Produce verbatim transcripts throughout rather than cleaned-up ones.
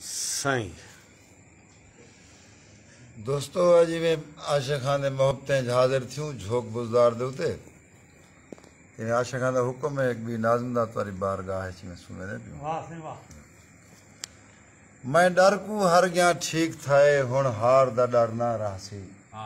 साईं दोस्तों अजी में आशा खान ने मोहब्बतें हाजिर थियूं झोंक बुज़दार दे उते इन आशा खान दा हुक्म है एक भी नाज़िंदा तुम्हारी बारगाह है में सुने पियो वाह सही वाह मैं डर को हर गया ठीक थाए हुण हार दा डर ना रहसी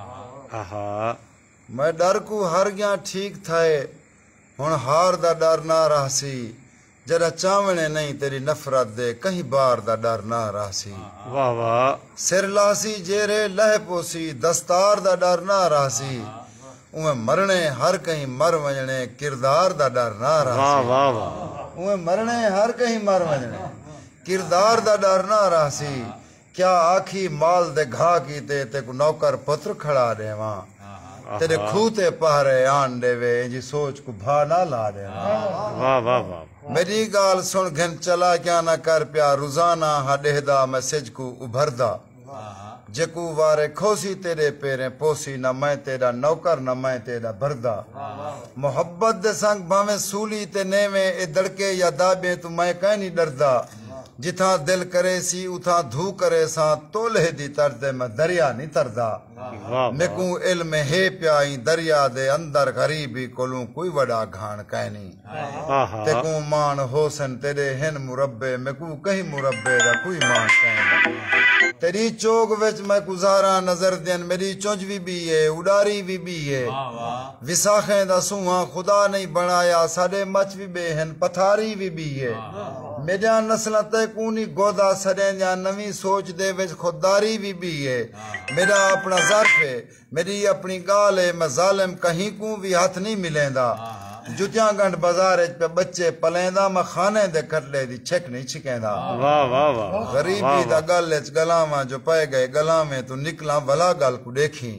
आहा मैं डर को हर गया ठीक थाए हुण हार दा डर ना रहसी जरा चावणे नहीं तेरी नफरत दे कहीं बार दा डर ना रहसी वाह वाह सिर लासी जेरे लह पोसी दस्तार दा डर ना रहसी उमे मरने हर कहीं मर वजने किरदार दा डर ना वाह रहसी वाह वाह उमे मरने हर कहीं मर वजने किरदार दा डर ना रहसी क्या आखी माल दे घा की ते ते को नौकर पुत्र खड़ा देवा तेरे खूते पहरे आन देवे जी सोच को भा ना ला देवा वाह वाह वाह मेरी गाल सुन घन चला क्या ना कर प्या रोजाना हडेदा मैसेज को उभरदा जेकू वारे खोसी तेरे पेरे पोसी न मैं तेरा नौकर न मैं तेरा भरदा मोहब्बत दे संग भावे सूली ते नेवे ए दड़के या दाबे तू मैं कहीं नहीं डरदा जिथा दिल करे सी उथा धू करे सा तोले दी तरदे मैं दरिया नहीं तरदा मेकू इल्म है प्याई दरिया दे अंदर गरीबी कोलू कोई वड़ा घाण कहनी तेकू मान होसन तेरे हिन मुरब्बे मेकू कहीं मुरब्बे दा कोई मान कहनी तेरी चोग विच मैं गुजारा नजर देन मेरी चुंझ भी भी है उडारी भी भी है विसाखे दा सूहा खुदा नहीं बनाया साडे मच भी बेहन पथारी भी भी है मेरा नस्ल ते कूनी गोदा सड़े या नवी सोच दे विच खुददारी भी भी है मेरा अपना ज़र्फ है मेरी अपनी गाल है मैं जालिम कहीं को भी हाथ नहीं मिलेंदा जुतियां गंढ बाजार पे बच्चे पलेंदा मैं खाने दे कटले दी छक नहीं छिकेंदा वाह वाह वाह गरीबी दा गल च गलावा जो पै गए गला में तू निकला भला गल को देखी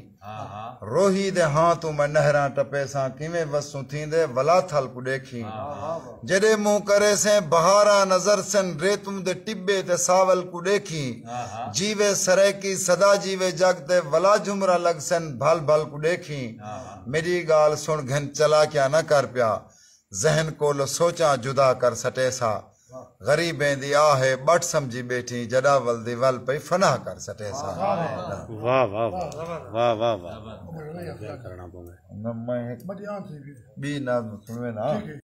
रोही दे हां तू मैं नहरा टपे सा किवें वसू थींदे वला थल को देखी जेडे मुंह करे से बहारा नजर सन रे तुम दे टिब्बे ते सावल को देखी जीवे सरे की सदा जीवे जग ते वला झुमरा लग सन भल भल को देखी मेरी गाल सुन घन चला क्या ना कर प्या जहन को लो सोचा जुदा कर सटे सा गरीबें दी आहे बट समझी बैठी जड़ा वल दी वल पे फना कर सटे सा वाह वाह वाह वाह वाह क्या करना पवे न मैं बी ना सुनवे ना